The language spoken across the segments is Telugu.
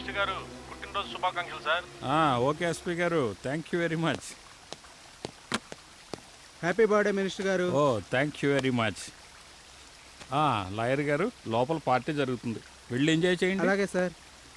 మినిస్టర్ గారు పుట్టినరోజు శుభాకాంక్షలు sir. Okay SP garu, thank you very much. Happy birthday minister garu. Oh thank you very much. Lawyer garu, లోపల పార్టీ జరుగుతుంది, వెళ్ళి ఎంజాయ్ చేయండి. అలాగే సార్.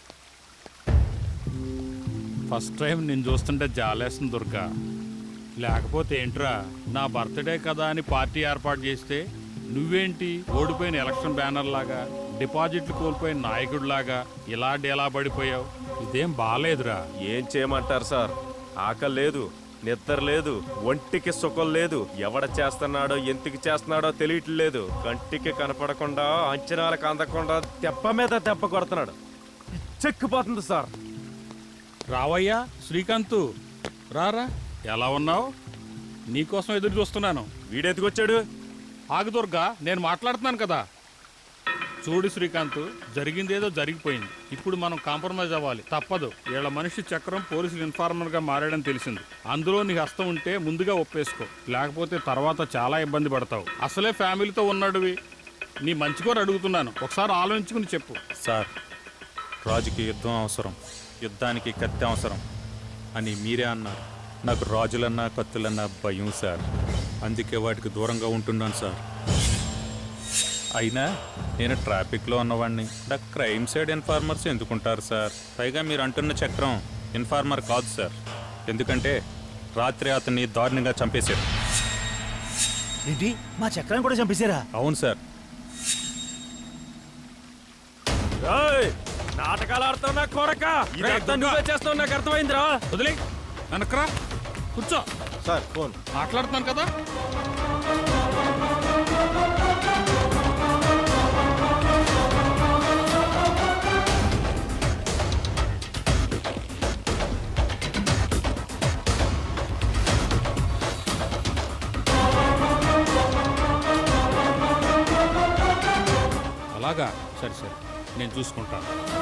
ఫస్ట్ టైం నేను చూస్తుంటే జాలేస్తుంది దుర్గా. లేకపోతే ఏంట్రా, నా బర్త్డే కదా అని పార్టీ ఏర్పాటు చేస్తే నువ్వేంటి ఓడిపోయిన ఎలక్షన్ బ్యానర్ లాగా, డిపాజిట్లు కోల్పోయిన నాయకుడిలాగా ఇలా డేలా పడిపోయావు. ఇదేం బాగాలేదురా. ఏం చేయమంటారు సార్, ఆకలి లేదు, నిద్ర లేదు, ఒంటికి సుఖం లేదు, ఎవడ చేస్తున్నాడో ఎందుకు చేస్తున్నాడో తెలియట్లేదు. కంటికి కనపడకుండా అంచనాలకు అందకుండా దెబ్బ మీద దెబ్బ కొడుతున్నాడు. చెక్కిపోతుంది సార్. రావయ్యా శ్రీకాంత్, రారా. ఎలా ఉన్నావు? నీకోసం ఎదురు చూస్తున్నాను. వీడెందుకొచ్చాడు? ఆగు దుర్గా, నేను మాట్లాడుతున్నాను కదా. చూడు శ్రీకాంత్, జరిగిందేదో జరిగిపోయింది. ఇప్పుడు మనం కాంప్రమైజ్ అవ్వాలి, తప్పదు. వీళ్ళ మనిషి చక్రం పోలీసులు ఇన్ఫార్మర్గా మారాడని తెలిసింది. అందులో నీ హస్తం ఉంటే ముందుగా ఒప్పేసుకో, లేకపోతే తర్వాత చాలా ఇబ్బంది పడతావు. అసలే ఫ్యామిలీతో ఉన్నాడువి. నీ మంచి కోరి అడుగుతున్నాను, ఒకసారి ఆలోచించుకుని చెప్పు. సార్, రాజుకి యుద్ధం అవసరం, యుద్ధానికి కత్తి అవసరం అని మీరే అన్నారు. నాకు రాజులన్నా కత్తులన్నా భయం సార్, అందుకే వాటికి దూరంగా ఉంటున్నాను సార్. అయినా నేను ట్రాఫిక్లో ఉన్నవాడిని, నాకు క్రైమ్ సైడ్ ఇన్ఫార్మర్స్ ఎందుకుంటారు సార్? పైగా మీరు అంటున్న చక్రం ఇన్ఫార్మర్ కాదు సార్, ఎందుకంటే రాత్రి అతన్ని దారుణంగా చంపేశారు. ఏంటి, మా చక్రాన్ని కూడా చంపేశారా? అవును సార్. నాటకాలు ఆడుతున్నా కొడక, నువ్వే చేస్తావు, నాకు అర్థమైందిరా. వదిలే, వెనక్రా, కూర్చో. సార్ ఫోన్ మాట్లాడుతున్నాను కదా. అలాగా, సరే సరే, నేను చూసుకుంటాను.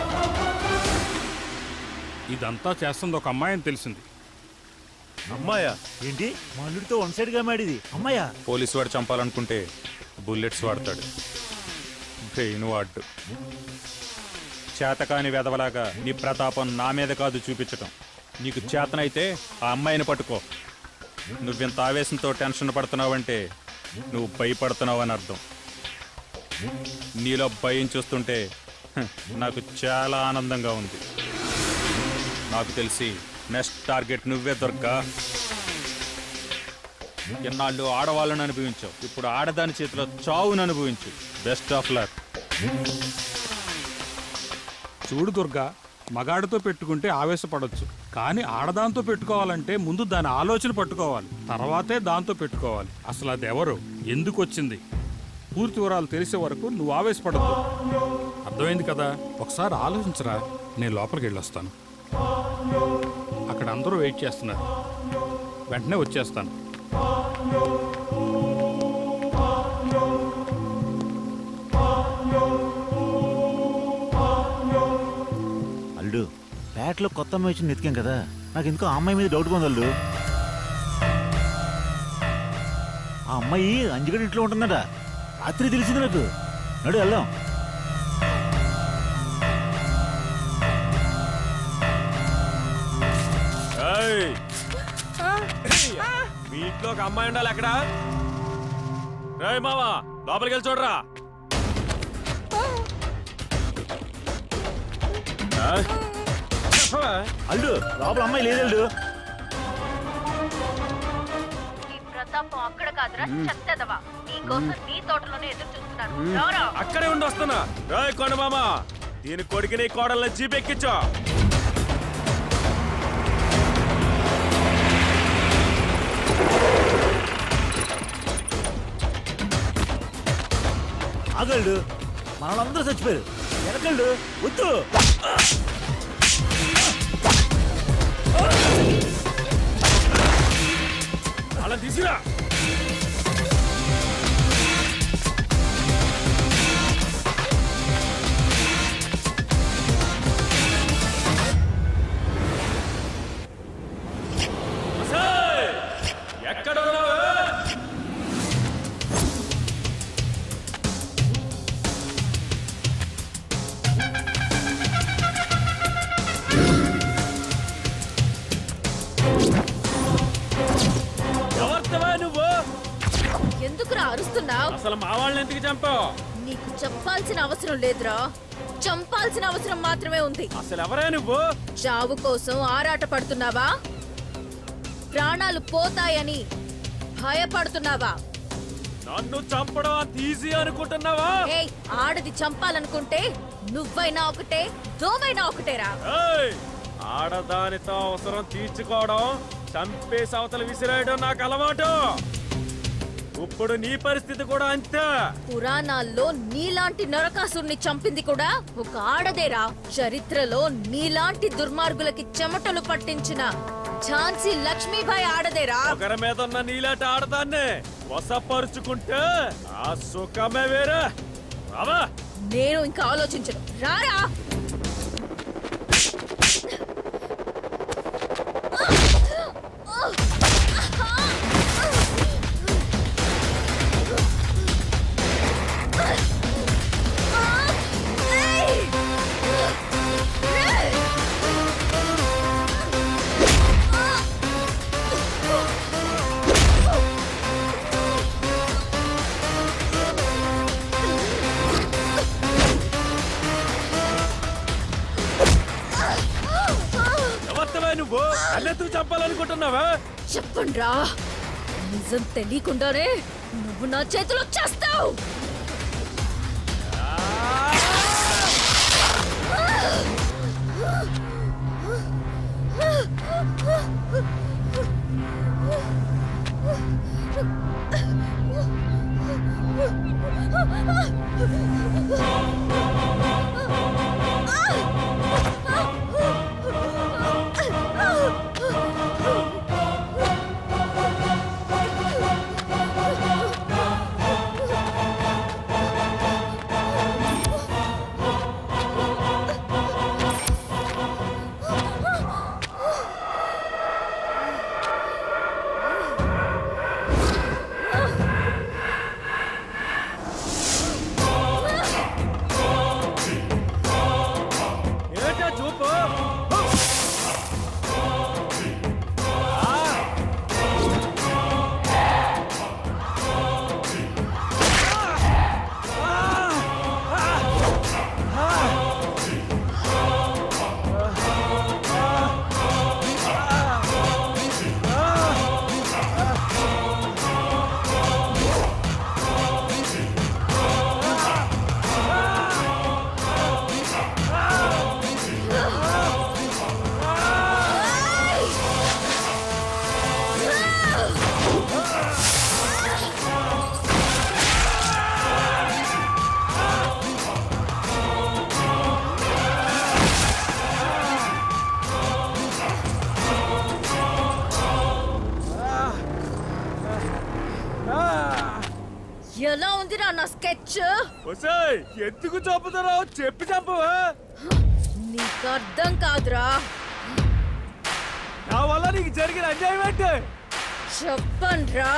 ఇదంతా చేస్తుంది ఒక అమ్మాయి అని తెలిసింది. అమ్మాయా? ఏంటి, మా అల్లుడితో వన్ సైడ్ గా మాడిది అమ్మాయా? పోలీసు వాడు చంపాలనుకుంటే బుల్లెట్స్ వాడతాడు, బ్రెయిన్ వాడు. చేతకాని వెదవలాగా నీ ప్రతాపం నా మీద కాదు చూపించటం. నీకు చేతనైతే ఆ అమ్మాయిని పట్టుకో. నువ్వింత ఆవేశంతో టెన్షన్ పడుతున్నావంటే నువ్వు భయపడుతున్నావు అని అర్థం. నీలో భయం చూస్తుంటే నాకు చాలా ఆనందంగా ఉంది. నాకు తెలిసి నెక్స్ట్ టార్గెట్ నువ్వే దుర్గా. ఎన్నాళ్ళు ఆడవాళ్ళని అనుభవించావు, ఇప్పుడు ఆడదాని చేతిలో చావును అనుభవించు. Best of luck. చూడు దుర్గా, మగాడితో పెట్టుకుంటే ఆవేశపడొచ్చు, కానీ ఆడదాంతో పెట్టుకోవాలంటే ముందు దాని ఆలోచన పట్టుకోవాలి, తర్వాతే దాంతో పెట్టుకోవాలి. అసలు అది ఎవరు, ఎందుకు వచ్చింది, పూర్తి వివరాలు తెలిసే వరకు నువ్వు ఆవేశపడద్దు. అర్థమైంది కదా? ఒకసారి ఆలోచించరా. నేను లోపలికి వెళ్ళొస్తాను, అక్కడ అందరూ వెయిట్ చేస్తున్నారు, వెంటనే వచ్చేస్తాను. అల్లుడు, పేటలో కొత్త అమ్మాయి వచ్చి నెతికాం కదా, నాకు ఎందుకో ఆ అమ్మాయి మీద డౌట్ ఉంది అల్లుడు. ఆ అమ్మాయి అంజగడి ఇంట్లో ఉంటుందట, రాత్రి తెలిసింది నాకు. నడు వెళ్దాం. మీ ఇంట్లో ఒక అమ్మాయి ఉండాలి అక్కడ. రేయ్ మావా, లోపలికి వెళ్ళి చూడరా. అల్లుడు, లోపల అమ్మాయి లేదల్లుడు. ప్రతాపం అక్కడ కాదురా, చెత్తదవా. నీకోసం నీ తోటలోనే ఎదురు చూస్తున్నాను. అక్కడే ఉండి వస్తున్నా. రేయ్ కొండమామ, దీని కొడుకుని కోడల్ని జీప్ ఎక్కించో. ఆగల్డు, మనలందరూ చచ్చిపోయారు. వెనకల్డు వద్దు. అలా తీసుకురా. ఎక్కడ ఎందుకురా అరుస్తున్నావు? అసలు మా వాళ్ళని ఎందుకు చంపావు? నీకు చెప్పాల్సిన అవసరం లేదురా, చంపాల్సిన అవసరం మాత్రమే ఉంది. అసలు ఎవరే నువ్వు? చావు కోసం ఆరాట పడుతున్నావా? ప్రాణాలు పోతాయని భయపడుతున్నావా? నన్ను చంపడం అంత ఈజీ అనుకుంటున్నావా? ఏయ్, ఆడది చంపాలనుకుంటే నువ్వైనా ఒకటే, దోమైనా ఒకటేరా. ఏయ్, ఆడదానితో అవసరం తీర్చుకోవడం, చంపేసి అవతల విసిరేయడం నాకు అలవాటు. ఇప్పుడు నీ పరిస్థితి కూడా అంతే. పురాణాల్లో నీలాంటి నరకాసురుని చంపింది కూడా ఒక ఆడదేరా. చరిత్రలో నీలాంటి దుర్మార్గులకి చెమటలు పట్టించిన ఝాన్సీ లక్ష్మీబాయి ఆడదేరా. ఒకరి మీద ఉన్న నీలాంటి ఆడదాన్ని వసపరుచుకుంటే ఆ సుఖమే వేరే. రావా? నేను ఇంకా ఆలోచించను, రారా. నువ్వు అన్నెందుకు చంపాలనుకుంటున్నావా? చెప్పండ్రా, నిజం తెలియకుండానే నువ్వు నా చేతిలో చేస్తావు. ఎలా ఉందిరా నా స్కెచ్? ఎందుకు చంపుతారో చెప్పి చంపవా? నీకు అర్థం కాదురా. నా వల్ల నీకు జరిగిన అన్యాయం ఏంటి? చెప్పండ్రా.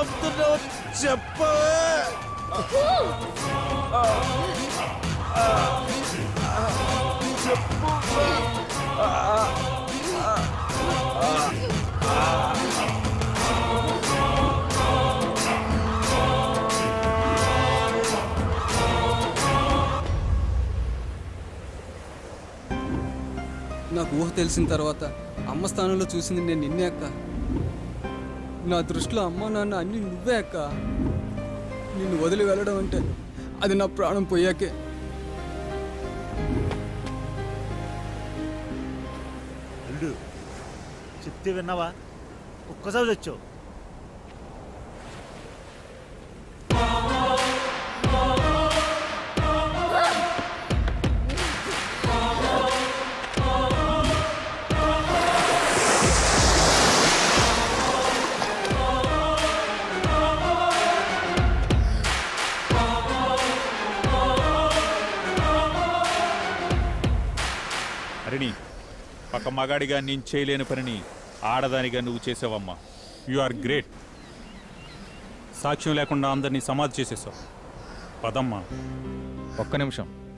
చంపుతున్నావు చెప్పవే. నాకు ఊహ తెలిసిన తర్వాత అమ్మ స్థానంలో చూసింది నేను నిన్నే అక్క. నా దృష్టిలో అమ్మ నాన్న అన్ని నువ్వే అక్క. నిన్ను వదిలి వెళ్ళడం అంటే అది నా ప్రాణం పోయాకే. అల్లుడు చెప్తే విన్నావా? ఒక్కసారి వచ్చావు. హరిణి, ఒక మగాడిగా నేను చేయలేని పనిని ఆడదానిగా నువ్వు చేసావమ్మా. You are great. సాక్ష్యం లేకుండా అందరినీ సమాధి చేసేసావు. పదమ్మా. ఒక్క నిమిషం.